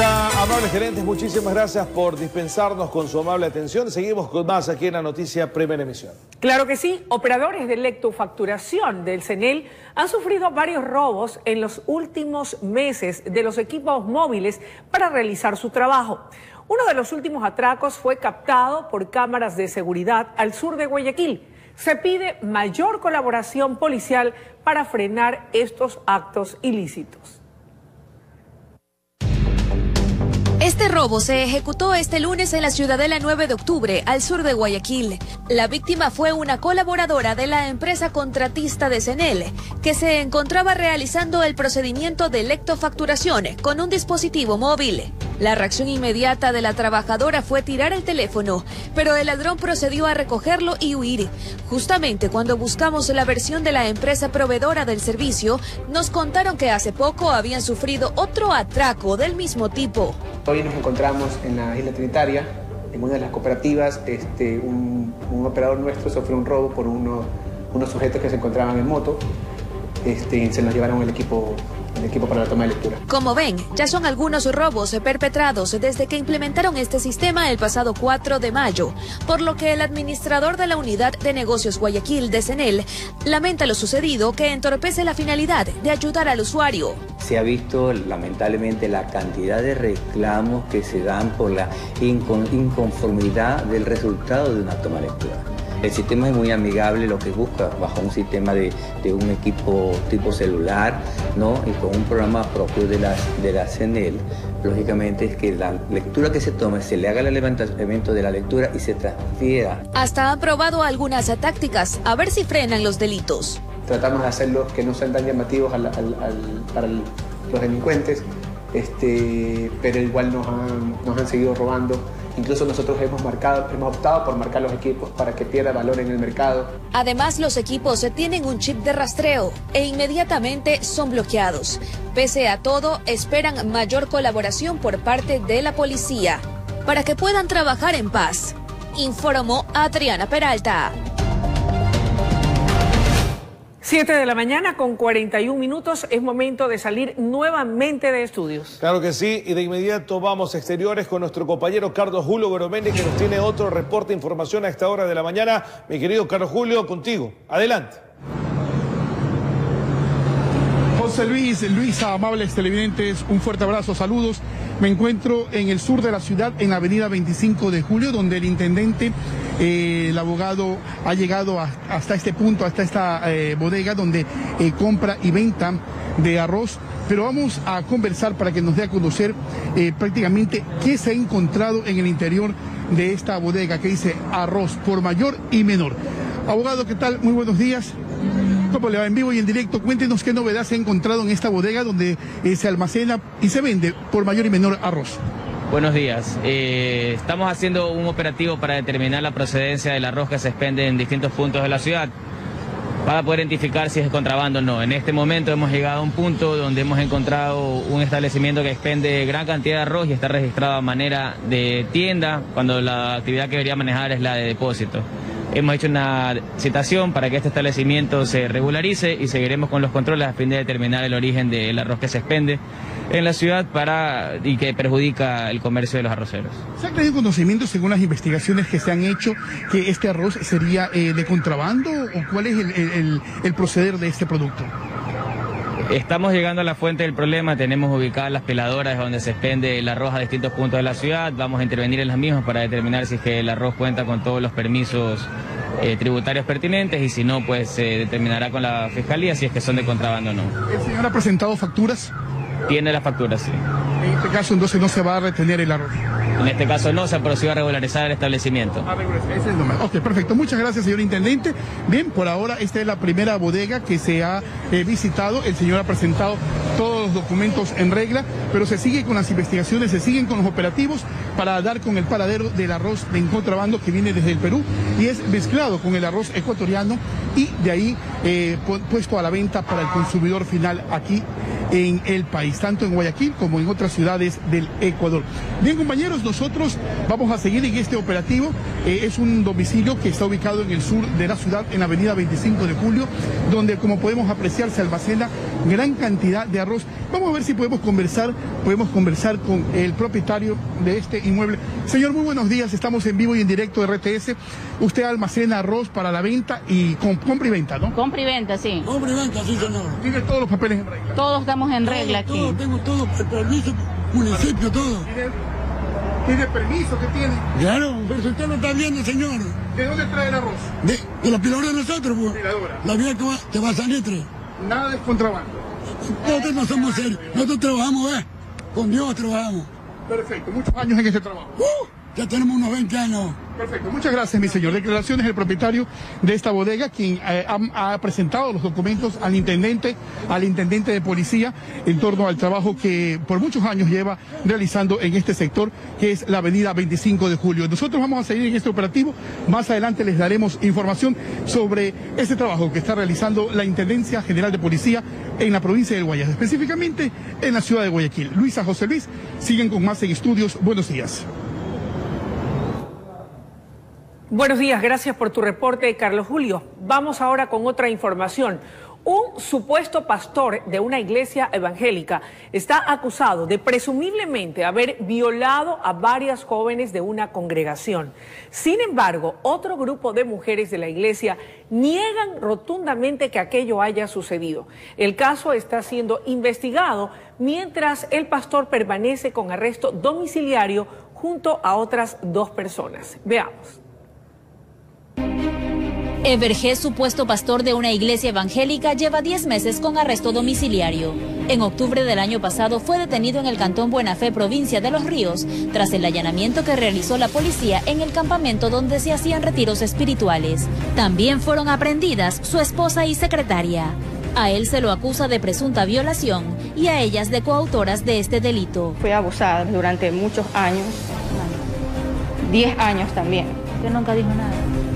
Está, amables gerentes, muchísimas gracias por dispensarnos con su amable atención. Seguimos con más aquí en la noticia Primera Emisión. Claro que sí, operadores de lectofacturación del CENEL han sufrido varios robos en los últimos meses de los equipos móviles para realizar su trabajo. Uno de los últimos atracos fue captado por cámaras de seguridad al sur de Guayaquil. Se pide mayor colaboración policial para frenar estos actos ilícitos. Este robo se ejecutó este lunes en la Ciudadela 9 de octubre, al sur de Guayaquil. La víctima fue una colaboradora de la empresa contratista de CENEL, que se encontraba realizando el procedimiento de lectofacturación con un dispositivo móvil. La reacción inmediata de la trabajadora fue tirar el teléfono, pero el ladrón procedió a recogerlo y huir. Justamente cuando buscamos la versión de la empresa proveedora del servicio, nos contaron que hace poco habían sufrido otro atraco del mismo tipo. Hoy nos encontramos en la Isla Trinitaria, en una de las cooperativas. Un operador nuestro sufrió un robo por unos sujetos que se encontraban en moto. Se nos llevaron el equipo para la toma de lectura. Como ven, ya son algunos robos perpetrados desde que implementaron este sistema el pasado 4 de mayo, por lo que el administrador de la Unidad de Negocios Guayaquil de CENEL lamenta lo sucedido, que entorpece la finalidad de ayudar al usuario. Se ha visto lamentablemente la cantidad de reclamos que se dan por la inconformidad del resultado de una toma de lectura. El sistema es muy amigable, lo que busca bajo un sistema de un equipo tipo celular, ¿no? Y con un programa propio de la CENEL, lógicamente es que la lectura que se tome se le haga el levantamiento de la lectura y se transfiera. Hasta han probado algunas tácticas a ver si frenan los delitos. Tratamos de hacerlos que no sean tan llamativos para los delincuentes, pero igual nos han seguido robando. Incluso nosotros hemos optado por marcar los equipos para que pierda valor en el mercado. Además, los equipos tienen un chip de rastreo e inmediatamente son bloqueados. Pese a todo, esperan mayor colaboración por parte de la policía para que puedan trabajar en paz, informó Adriana Peralta. 7 de la mañana con 41 minutos, es momento de salir nuevamente de estudios. Claro que sí, y de inmediato vamos a exteriores con nuestro compañero Carlos Julio Goromendi, que nos tiene otro reporte de información a esta hora de la mañana. Mi querido Carlos Julio, contigo. Adelante. José Luis, amables televidentes, un fuerte abrazo, saludos. Me encuentro en el sur de la ciudad, en la avenida 25 de Julio, donde el intendente, el abogado, ha llegado hasta este punto, hasta esta bodega, donde compra y venta de arroz. Pero vamos a conversar para que nos dé a conocer prácticamente qué se ha encontrado en el interior de esta bodega, que dice arroz por mayor y menor. Abogado, ¿qué tal? Muy buenos días. ¿Cómo le va? En vivo y en directo, cuéntenos qué novedad se ha encontrado en esta bodega donde se almacena y se vende por mayor y menor arroz. Buenos días. Estamos haciendo un operativo para determinar la procedencia del arroz que se expende en distintos puntos de la ciudad, para poder identificar si es contrabando o no. En este momento hemos llegado a un punto donde hemos encontrado un establecimiento que expende gran cantidad de arroz y está registrado a manera de tienda, cuando la actividad que debería manejar es la de depósito. Hemos hecho una citación para que este establecimiento se regularice y seguiremos con los controles a fin de determinar el origen del arroz que se expende en la ciudad y que perjudica el comercio de los arroceros. ¿Se ha tenido conocimiento, según las investigaciones que se han hecho, que este arroz sería de contrabando o cuál es el proceder de este producto? Estamos llegando a la fuente del problema, tenemos ubicadas las peladoras donde se expende el arroz a distintos puntos de la ciudad, vamos a intervenir en las mismas para determinar si es que el arroz cuenta con todos los permisos tributarios pertinentes y si no, pues se determinará con la fiscalía si es que son de contrabando o no. ¿El señor ha presentado facturas? Tiene las facturas, sí. En este caso entonces no se va a retener el arroz. En este caso no, se ha procedido a regularizar el establecimiento. Ese es normal. Ok, perfecto. Muchas gracias, señor intendente. Bien, por ahora esta es la primera bodega que se ha visitado. El señor ha presentado todos los documentos en regla, pero se sigue con las investigaciones, se siguen con los operativos para dar con el paradero del arroz de contrabando que viene desde el Perú y es mezclado con el arroz ecuatoriano y de ahí puesto a la venta para el consumidor final aquí en el país, tanto en Guayaquil como en otras ciudades del Ecuador. Bien, compañeros, nosotros vamos a seguir en este operativo. Es un domicilio que está ubicado en el sur de la ciudad, en la avenida 25 de Julio, donde, como podemos apreciar, se almacena gran cantidad de arroz. Vamos a ver si podemos conversar con el propietario de este inmueble. Señor, muy buenos días, estamos en vivo y en directo de RTS. Usted almacena arroz para la venta y compra y venta, ¿no? Compra y venta, sí. Compra y venta, sí, señor. ¿Tiene todos los papeles en regla? Todos estamos en regla aquí. Todo, tengo todo, el permiso, municipio, todo. ¿Tiene permiso? ¿Qué tiene? Claro, pero si usted lo está viendo, señor. ¿De dónde trae el arroz? De la piladora de nosotros, pues. Piladora. La vía que va a Salitre. Nada de contrabando. Nosotros no somos serios. Nosotros trabajamos, con Dios trabajamos. Perfecto, muchos años en este trabajo. Ya tenemos unos 20 años. Perfecto, muchas gracias, mi señor. Declaraciones del propietario de esta bodega, quien ha presentado los documentos al intendente de policía en torno al trabajo que por muchos años lleva realizando en este sector, que es la avenida 25 de Julio. Nosotros vamos a seguir en este operativo. Más adelante les daremos información sobre este trabajo que está realizando la Intendencia General de Policía en la provincia del Guayas, específicamente en la ciudad de Guayaquil. Luisa, José Luis, siguen con más en estudios. Buenos días. Buenos días, gracias por tu reporte, Carlos Julio. Vamos ahora con otra información. Un supuesto pastor de una iglesia evangélica está acusado de presumiblemente haber violado a varias jóvenes de una congregación. Sin embargo, otro grupo de mujeres de la iglesia niegan rotundamente que aquello haya sucedido. El caso está siendo investigado mientras el pastor permanece con arresto domiciliario junto a otras 2 personas. Veamos. Evergés, supuesto pastor de una iglesia evangélica, lleva 10 meses con arresto domiciliario. En octubre del año pasado fue detenido en el cantón Buena Fe, provincia de Los Ríos, tras el allanamiento que realizó la policía en el campamento donde se hacían retiros espirituales. También fueron aprehendidas su esposa y secretaria. A él se lo acusa de presunta violación y a ellas de coautoras de este delito. Fue abusada durante muchos años, 10 años también. Usted nunca dijo nada.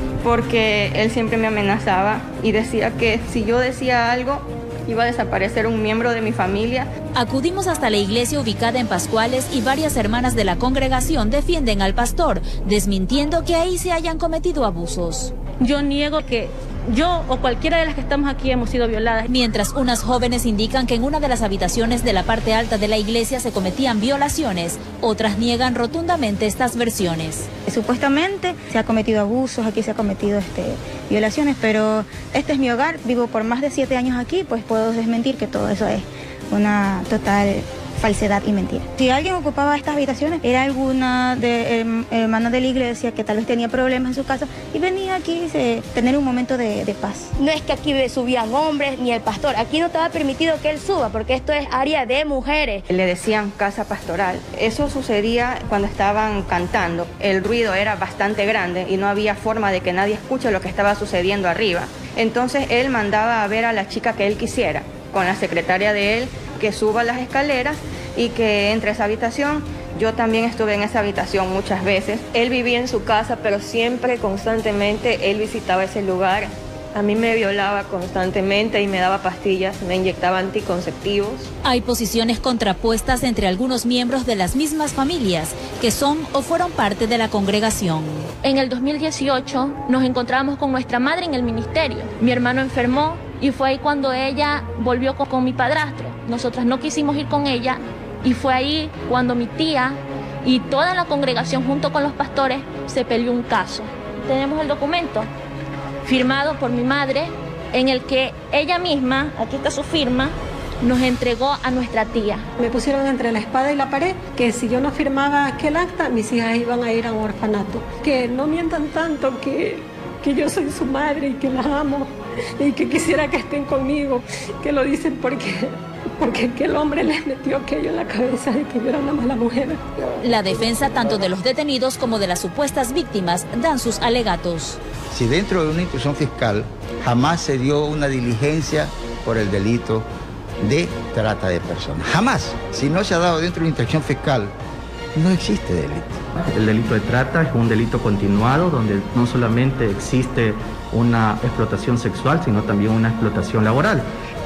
Porque él siempre me amenazaba y decía que si yo decía algo iba a desaparecer un miembro de mi familia. Acudimos hasta la iglesia ubicada en Pascuales y varias hermanas de la congregación defienden al pastor, desmintiendo que ahí se hayan cometido abusos. Yo niego que yo o cualquiera de las que estamos aquí hemos sido violadas. Mientras unas jóvenes indican que en una de las habitaciones de la parte alta de la iglesia se cometían violaciones, otras niegan rotundamente estas versiones. Supuestamente se ha cometido abusos, aquí se ha cometido violaciones, pero este es mi hogar, vivo por más de 7 años aquí, pues puedo desmentir que todo eso es una total falsedad y mentira. Si alguien ocupaba estas habitaciones, era alguna hermana de la iglesia que tal vez tenía problemas en su casa y venía aquí a tener un momento de paz. No es que aquí subían hombres ni el pastor, aquí no estaba permitido que él suba porque esto es área de mujeres. Le decían casa pastoral. Eso sucedía cuando estaban cantando. El ruido era bastante grande y no había forma de que nadie escuche lo que estaba sucediendo arriba. Entonces él mandaba a ver a la chica que él quisiera, con la secretaria de él, que suba las escaleras y que entre a esa habitación. Yo también estuve en esa habitación muchas veces. Él vivía en su casa, pero siempre, constantemente, él visitaba ese lugar. A mí me violaba constantemente y me daba pastillas, me inyectaba anticonceptivos. Hay posiciones contrapuestas entre algunos miembros de las mismas familias que son o fueron parte de la congregación. En el 2018 nos encontramos con nuestra madre en el ministerio. Mi hermano enfermó y fue ahí cuando ella volvió con mi padrastro. Nosotras no quisimos ir con ella y fue ahí cuando mi tía y toda la congregación junto con los pastores se peleó un caso. Tenemos el documento firmado por mi madre en el que ella misma, aquí está su firma, nos entregó a nuestra tía. Me pusieron entre la espada y la pared, que si yo no firmaba aquel acta, mis hijas iban a ir a un orfanato. Que no mientan tanto, que yo soy su madre y que las amo y que quisiera que estén conmigo, que lo dicen porque aquel hombre les metió aquello en la cabeza de que yo era una mala mujer. La defensa tanto de los detenidos como de las supuestas víctimas dan sus alegatos. Si dentro de una institución fiscal jamás se dio una diligencia por el delito de trata de personas, jamás. Si no se ha dado dentro de una institución fiscal, no existe delito. El delito de trata es un delito continuado donde no solamente existe una explotación sexual, sino también una explotación laboral.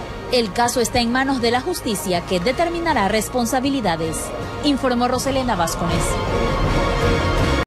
El caso está en manos de la justicia, que determinará responsabilidades, informó Roselena Vázquez.